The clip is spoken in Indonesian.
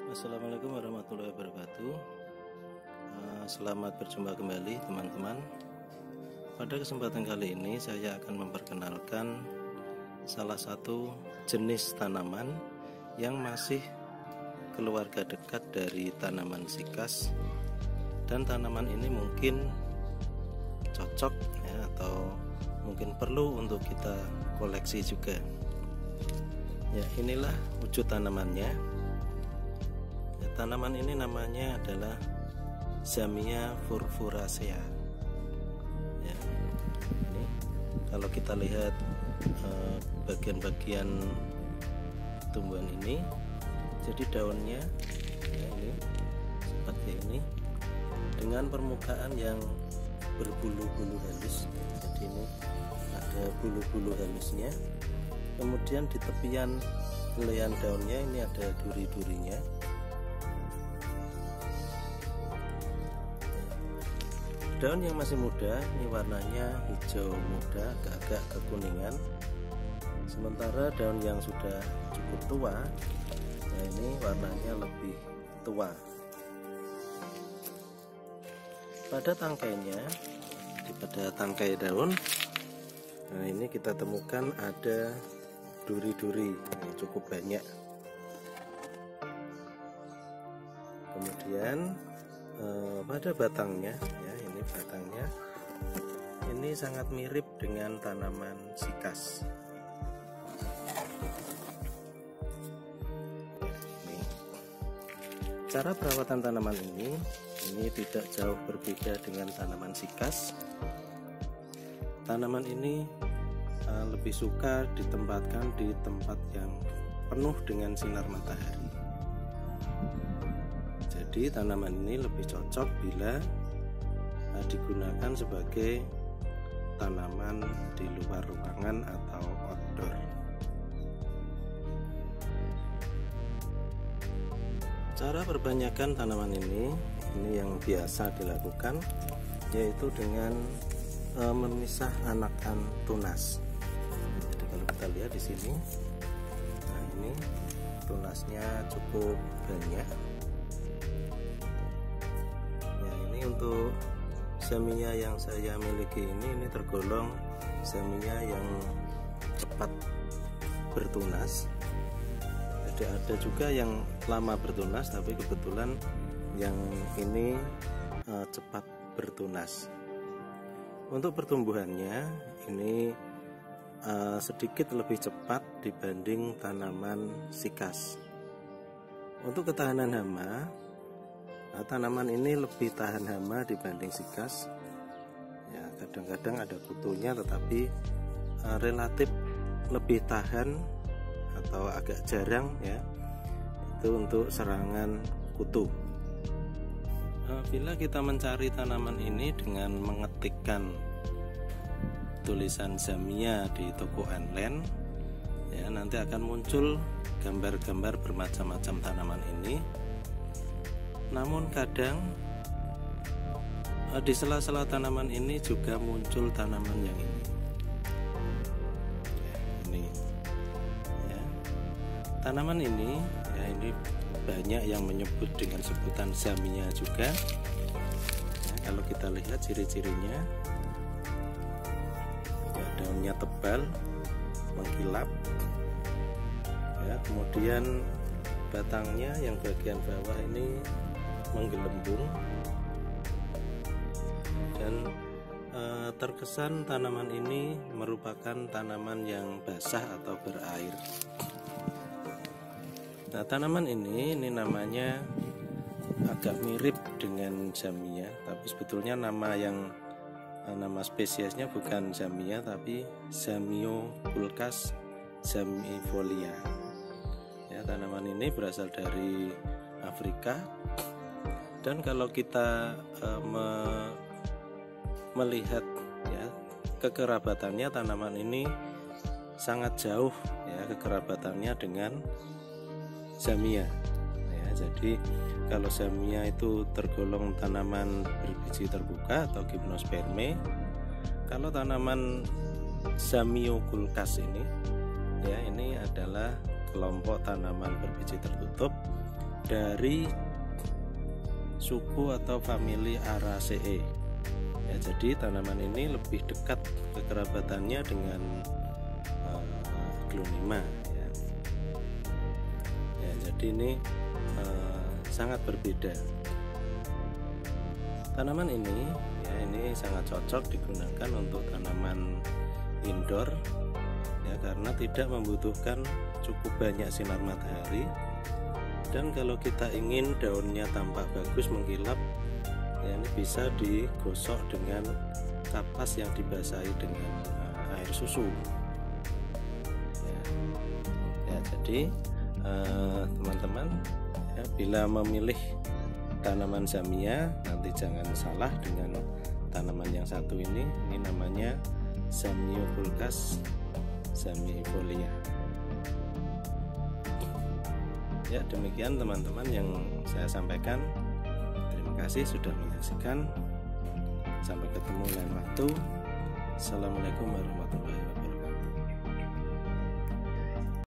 Assalamualaikum warahmatullahi wabarakatuh. Selamat berjumpa kembali teman-teman. Pada kesempatan kali ini saya akan memperkenalkan salah satu jenis tanaman yang masih keluarga dekat dari tanaman sikas, dan tanaman ini mungkin cocok ya, atau mungkin perlu untuk kita koleksi juga. Ya, inilah wujud tanamannya. Tanaman ini namanya adalah Zamia furfuracea. Ya, ini kalau kita lihat bagian-bagian tumbuhan ini, jadi daunnya ya, ini seperti ini dengan permukaan yang berbulu-bulu halus. Jadi ini ada bulu-bulu halusnya. Kemudian di tepian helaian daunnya ini ada duri-durinya. Daun yang masih muda ini warnanya hijau muda, agak kekuningan. Sementara daun yang sudah cukup tua, nah ini warnanya lebih tua. Pada tangkainya, pada tangkai daun, nah ini kita temukan ada duri-duri yang cukup banyak. Kemudian pada batangnya, ya ini batangnya, ini sangat mirip dengan tanaman sikas. Ini. Cara perawatan tanaman ini tidak jauh berbeda dengan tanaman sikas. Tanaman ini lebih suka ditempatkan di tempat yang penuh dengan sinar matahari. Jadi tanaman ini lebih cocok bila digunakan sebagai tanaman di luar ruangan atau outdoor. Cara perbanyakan tanaman ini yang biasa dilakukan, yaitu dengan memisah anakan tunas. Jadi kalau kita lihat di sini, nah ini tunasnya cukup banyak. Untuk Zamia yang saya miliki ini tergolong Zamia yang cepat bertunas. Jadi ada juga yang lama bertunas, tapi kebetulan yang ini cepat bertunas. Untuk pertumbuhannya ini sedikit lebih cepat dibanding tanaman sikas. Untuk ketahanan hama, tanaman ini lebih tahan hama dibanding sikas. Ya, kadang-kadang ada kutunya, tetapi relatif lebih tahan atau agak jarang ya itu untuk serangan kutu. Bila kita mencari tanaman ini dengan mengetikkan tulisan Zamia di toko online, ya nanti akan muncul gambar-gambar bermacam-macam tanaman ini. Namun kadang di sela-sela tanaman ini juga muncul tanaman yang ini. Ini, ya. Tanaman ini, ya ini banyak yang menyebut dengan sebutan Zamia juga. Ya, kalau kita lihat ciri-cirinya, ya, daunnya tebal, mengkilap. Ya, kemudian batangnya yang bagian bawah ini menggelembung, dan terkesan tanaman ini merupakan tanaman yang basah atau berair. Nah, tanaman ini namanya agak mirip dengan Zamia, tapi sebetulnya nama spesiesnya bukan Zamia, tapi Zamioculcas zamiifolia. Ya, tanaman ini berasal dari Afrika. Dan kalau kita melihat ya kekerabatannya, tanaman ini sangat jauh ya kekerabatannya dengan Zamia. Ya, jadi kalau Zamia itu tergolong tanaman berbiji terbuka atau gimnosperme, kalau tanaman Zamioculcas ini ya ini adalah kelompok tanaman berbiji tertutup dari suku atau famili Araceae. Ya, jadi tanaman ini lebih dekat kekerabatannya dengan Aglonema. Ya, jadi ini sangat berbeda. Tanaman ini ya, ini sangat cocok digunakan untuk tanaman indoor ya, karena tidak membutuhkan cukup banyak sinar matahari, dan kalau kita ingin daunnya tampak bagus mengkilap ya, ini bisa digosok dengan kapas yang dibasahi dengan air susu ya, jadi teman-teman ya, bila memilih tanaman Zamia nanti jangan salah dengan tanaman yang satu ini namanya Zamioculcas zamiifolia. Ya, demikian teman-teman yang saya sampaikan. Terima kasih sudah menyaksikan. Sampai ketemu lain waktu. Assalamualaikum warahmatullahi wabarakatuh.